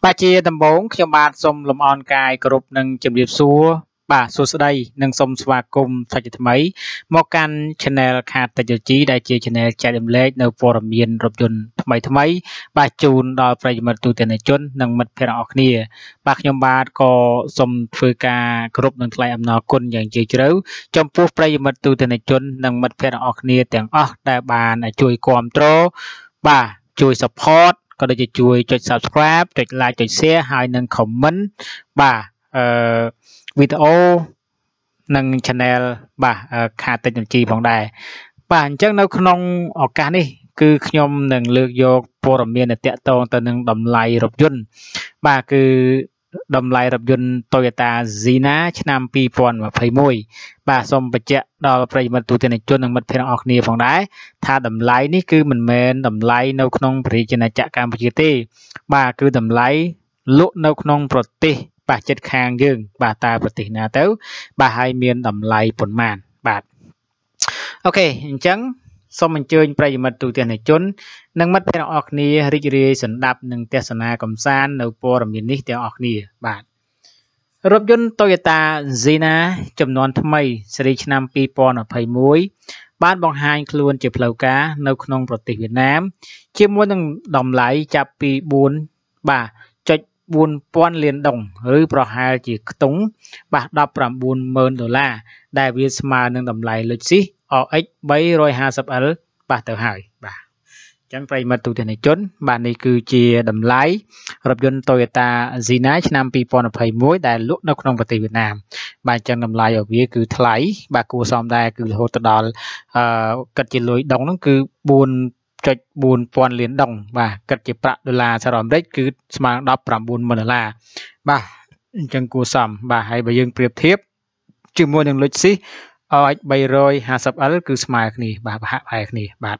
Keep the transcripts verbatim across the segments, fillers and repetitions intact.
បាទជាដំបូងខ្ញុំបាទសូមលំអរកាយគោរពនិងជម្រាបសួរបាទសួស្តីនិងសូមស្វាគមន៍សាច់ថ្មីមកកាន់ Channel ខាត Technology ដែលជា Channel ចែករំលែកនៅព័ត៌មានរថយន្តថ្មីថ្មីបាទជូនដល់ប្រិយមិត្តទូទាំងជននិងមិត្តភ័ក្តិអរគ្នាបាទខ្ញុំបាទក៏សូមធ្វើការគោរពនិងថ្លែងអំណរគុណយ៉ាងជ្រាលជ្រៅចំពោះប្រិយមិត្តទូទាំងជននិងមិត្តភ័ក្តិអរគ្នាទាំងអស់ដែលបានជួយគាំទ្របាទជួយ support ក៏ដូចជាជួយចុច Subscribe ចុច Like ចុច Share ហើយនិង Comment បាទអឺវីដេអូនិង Channel បាទខាត Technology ផងដែរបាទអញ្ចឹងនៅក្នុងឱកាសនេះគឺខ្ញុំនឹងលើកយកព័ត៌មានទាក់ទងទៅនឹងតម្លៃរថយន្តបាទគឺតម្លៃរថយន្ត Toyota Sienna ឆ្នាំពីរពាន់ម្ភៃមួយបាទសូមបញ្ជាក់ដល់ប្រិយមិត្តទូទាំងជននិងមិត្តភ័ក្តិអរគ្នាផងដែរថាតម្លៃនេះគឺមិនមែនតម្លៃនៅក្នុងប្រជាណាចក្រកម្ពុជាទេបាទគឺតម្លៃលក់នៅក្នុងប្រទេសបាទជិតខាងយើងបាទតើប្រទេសណាទៅបាទហើយមានតម្លៃប៉ុន្មានបាទអូខេអញ្ចឹងសូមអញ្ជើញប្រិយមិត្តទូទាំងជននិងមិត្តភ័ក្តិទាំងអស់គ្នារីករាយស្ដាប់និងទស្សនាកំសាន្តនៅព័ត៌មាននេះទាំងអស់គ្នាបាទរថយន្ត Toyota Sienna ចំនួនថ្មីស៊េរីឆ្នាំពីរពាន់ម្ភៃមួយបានបង្ហាញខ្លួនជាផ្លូវការនៅក្នុងប្រទេសវៀតណាមជាមួយនឹងតម្លៃចាប់ពីបួនបាទចុចបួនពាន់លានដុងឬប្រហែលជាខ្ទង់បាទដប់ប្រាំបួនម៉ឺនដុល្លារដែលវាស្មើនឹងតម្លៃ Lexus អារ អិច បីរយហាសិបអិល បាទទៅហើយបាទអញ្ចឹងប្រិយមិត្តទូទាំងជនបាទនេះគឺជាតម្លៃរថយន្ត Toyota Sienna ឆ្នាំពីរពាន់ម្ភៃមួយដែលលក់នៅក្នុងប្រទេសវៀតណាមបាទអញ្ចឹងតម្លៃរបស់វាគឺថ្លៃបាទគួរសមដែរគឺរហូតទៅដល់អឺគិតជាលុយដុងហ្នឹងគឺបួនចុចបួនពាន់លានដុងបាទគិតជាប្រាក់ដុល្លារសហរដ្ឋអាមេរិកគឺស្មើនឹងដប់ប្រាំបួនម៉ឺនដុល្លារបាទអញ្ចឹងគួរសមបាទហើយបើយើងប្រៀបធៀបជាមួយនឹង Lexus អារ អិច បីរយហាសិបអិល គឺស្មើគ្នាបាទប្រហាក់ប្រហែលគ្នាបាទ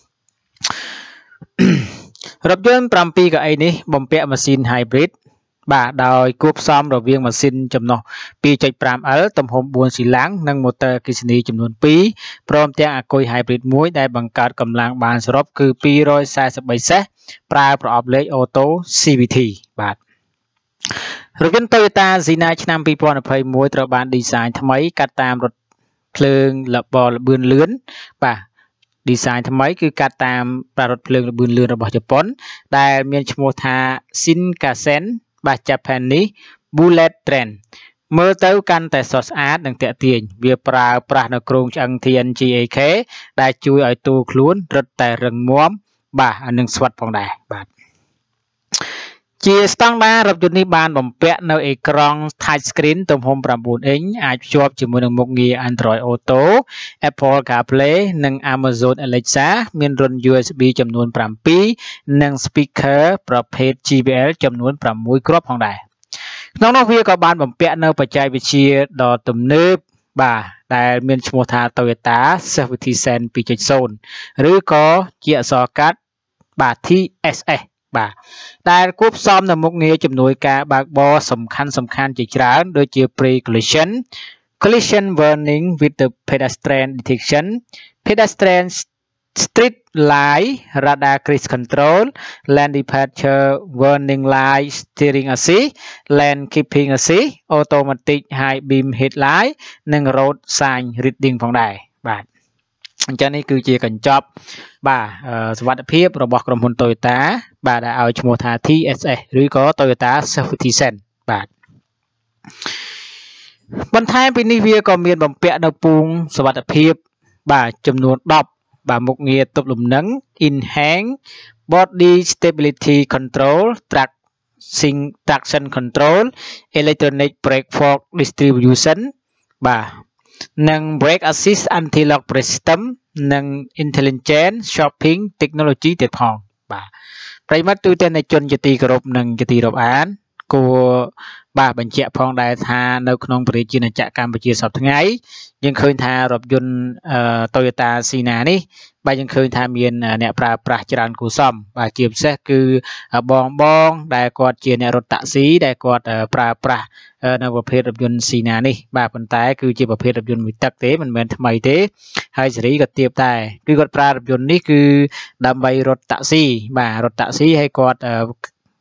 រថយន្តប្រាំពីរកៅអីនេះបំពាក់ម៉ាស៊ីន Hybrid បាទដោយគួបផ្សំរវាងម៉ាស៊ីនចំណុះ ពីរចុចប្រាំអិល ទំហំបួនស៊ីឡាំងនិងម៉ូទ័រអគ្គិសនីចំនួនពីរព្រមទាំងអាគុយ Hybrid មួយដែលបង្កើតកម្លាំងបានសរុបគឺពីររយសែសិបបីសេសប្រើប្រអប់លេខអូតូ ស៊ី វី ធី បាទរថយន្ត Toyota Sienna ឆ្នាំពីរពាន់ម្ភៃមួយត្រូវបាន design ថ្មីកាត់តាមរថភ្លើងល្បល្បឿនលឿនបាទ design ថ្មីគឺកាត់តាមប្ររថភ្លើងល្បឿនលឿនរបស់ជប៉ុនដែលមានឈ្មោះថា Shinkansen បាទ Japanese Bullet Train មើលទៅកាន់តែស្រស់ស្អាតនិងទាក់ទាញវាប្រើប្រាស់នៅគ្រោងឆ្អឹង ធី អិន ជី អេ ខេ ដែលជួយឲ្យទូខ្លួនរឹតតែរឹងមាំបាទនិងស្វិតផងដែរបាទជាស្តង់ដាររថយន្តនេះបានបំពាក់នៅអេក្រង់ Touch Screen ទំហំប្រាំបួនអ៊ីងអាចភ្ជាប់ជាមួយនឹងមុខងារ Android Auto Apple CarPlay និង Amazon Alexa មានរុន យូ អេស ប៊ី ចំនួនប្រាំពីរនិង Speaker ប្រភេទ ជី ប៊ី អែល ចំនួនប្រាំមួយគ្រាប់ផងដែរក្នុងនោះវាក៏បានបំពាក់នៅបច្ចេកវិទ្យាដ៏ទំនើបបាទដែលមានឈ្មោះថា Toyota Safety Sense ពីរចុចសូន្យ ឬក៏ជាអក្សរកាត់បាទ ធី អេស អេស បាទដែលគួបផ្សំនៅមុខងារជំនួយការបើកបរសំខាន់សំខាន់ជាច្រើនដូចជា Pre Collision Collision Warning with the Pedestrian Detection Pedestrian Street Light Radar Cruise Control Lane Departure Warning Light Steering Assist Lane Keeping Assist Automatic High Beam Headlight និង Road Sign Reading ផងដែរបាទអញ្ចឹងនេះគឺជាកញ្ចប់បាទសុវត្ថិភាពរបស់ក្រុមហ៊ុន Toyota បាទដែលឲ្យឈ្មោះថា ធី អេស អេស ឬក៏ Toyota Safety Sense បាទបន្ថែមពីនេះវាក៏មានបំពាក់នៅពូងសុវត្ថិភាពបាទចំនួនដប់បាទមុខងារទប់លំនឹង In Hang Body Stability Control Traction Traction Control Electronic Brake Force Distribution បាទនិង Brake Assist Anti-Lock Brake System និង Intelligent Shopping Technology ទៀតផងបាទប្រិយមិត្តទូទាំងជនជាទីគោរពនិងជាទីរាប់អានគួរបាទបញ្ជាក់ផងដែរថានៅក្នុងប្រជាណាចក្រកម្ពុជាសប្តាហ៍ថ្ងៃយើងឃើញថារថយន្ត Toyota Sienna នេះបាទយើងឃើញថាមានអ្នកប្រើប្រាស់ច្រើនគួរសមបាទជាពិសេសគឺបងបងដែលគាត់ជាអ្នករថតាក់ស៊ីដែលគាត់ប្រើប្រាស់នៅប្រភេទរថយន្ត Sienna នេះបាទប៉ុន្តែគឺជាប្រភេទរថយន្តមួយទឹកទេមិនមែនថ្មីទេហើយសេរីក៏ទាបដែរគឺគាត់ប្រើរថយន្តនេះគឺដើម្បីរថតាក់ស៊ីបាទរថតាក់ស៊ីហើយគាត់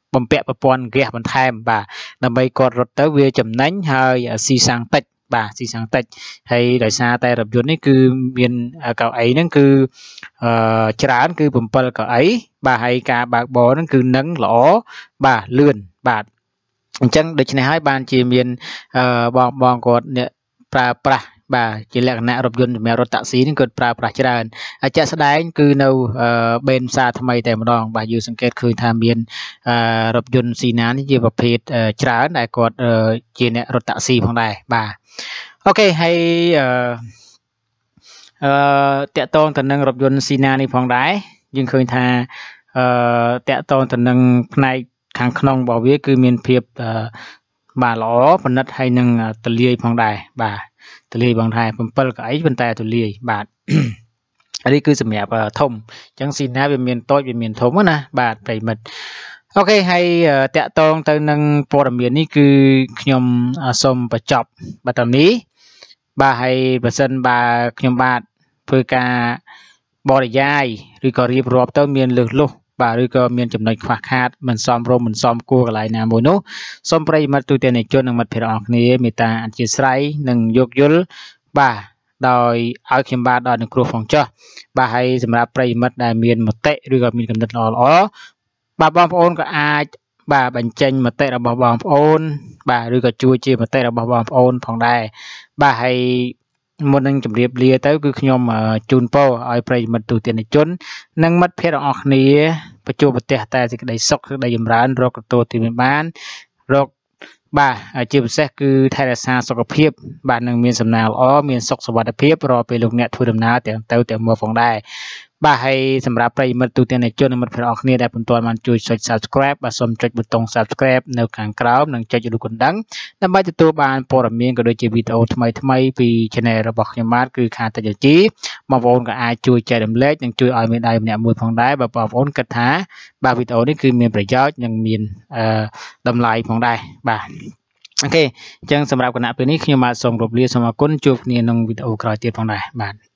បំពាក់ប្រព័ន្ធហ្គាសបន្ថែមបាទដើម្បីគាត់រត់ទៅវាចំណេញហើយស៊ីសាំងតិចបាទស៊ីសាំងតិចហើយដោយសារតែរថយន្តនេះគឺមានកៅអីហ្នឹងគឺអឺច្រើនគឺbảyកៅអីបាទហើយការបើកបរហ្នឹងគឺនឹងល្អបាទលឿនបាទអញ្ចឹងដូច្នេះហើយបានជាមានអឺបងបងគាត់អ្នកប្រើប្រាស់បាទជាលក្ខណៈរថយន្តសម្រាប់រថតាក់ស៊ីនេះគាត់ប្រើប្រាស់ច្រើនហើយជាក់ស្ដែងគឺនៅបេនផ្សារថ្មីតែម្ដងបាទយើងសង្កេតឃើញថាមានរថយន្តស៊ីណានេះជាប្រភេទច្រើនដែលគាត់ជាអ្នករថតាក់ស៊ីផងដែរបាទអូខេហើយអឺអឺតកតងទៅនឹងរថយន្តស៊ីណានេះផងដែរយើងឃើញថាអឺតកតងទៅនឹងផ្នែកខាងក្នុងរបស់វាគឺមានភាពបាទល្អប្រណិតហើយនឹងទលាយផងដែរបាទទលាយបងថាbảyកៅអីប៉ុន្តែទលាយបាទនេះគឺសម្រាប់ធំអញ្ចឹងស៊ីណាវាមានតូចវាមានធំណាបាទប្រិមិត្តអូខេហើយតកតងទៅនឹងព័ត៌មាននេះគឺខ្ញុំសូមបញ្ចប់បាទតាមនេះបាទហើយបើសិនបើខ្ញុំបាទធ្វើការបរិយាយឬក៏រៀបរាប់ទៅមានលើសលុះបាទឬក៏មានចំណុចខ្វះខាតមិនសមរម្យមិនសមគួរកន្លែងណាមួយនោះសូមប្រិយមិត្តទូទាំងអ្នកជននិងមិត្តភ័ក្តិអរគ្នាមេត្តាអធិស្ឋាននិងយោគយល់បាទដោយឲ្យខ្ញុំបាទដល់នឹងគ្រោះផងចុះបាទហើយសម្រាប់ប្រិយមិត្តដែលមានមតិឬក៏មានគំនិតល្អល្អបាទបងប្អូនក៏អាចបាទបញ្ចេញមតិរបស់បងប្អូនបាទឬក៏ជួយជាមតិរបស់បងប្អូនផងដែរបាទហើយមុននឹងជម្រាបលាទៅគឺខ្ញុំជូនពរឲ្យប្រិយមិត្តទូទាំងជននិងមិត្តភ័ក្តិទាំងអស់គ្នាប្រជុំប្រទេសតែសេចក្តីសុខសេចក្តីចម្រើនរកទទួលទីបានរកបាទជាពិសេសគឺថែរក្សាសុខភាពបាទនឹងមានសំណាងល្អមានសុខសុវត្ថិភាពរាល់ពេលលោកអ្នកធ្វើដំណើរទាំងទៅទាំងមកផងដែរបាទហើយសម្រាប់ប្រិយមិត្តទូទាំងអ្នកជននិងមិត្តភ័ក្តិអរគ្នាដែលមិនទាន់បានជួយចុច Subscribe បាទសូមចុចប៊ូតុង Subscribe នៅខាងក្រោមនិងចុចរូបកណ្ដឹងដើម្បីទទួលបានព័ត៌មានក៏ដូចជាវីដេអូថ្មីៗពី Channel របស់ខ្ញុំបាទគឺខាងតិចជីបងប្អូនក៏អាចជួយចែករំលែកនិងជួយឲ្យមេដៃម្នាក់មួយផងដែរបើបងប្អូនគិតថាបាទវីដេអូនេះគឺមានប្រយោជន៍និងមានអឺតម្លៃផងដែរបាទអូខេអញ្ចឹងសម្រាប់គណៈពេលនេះខ្ញុំបាទសូមគោរពលាសូមអរគុណជួបគ្នាក្នុងវីដេអូក្រោយទៀតផងដែរបាទ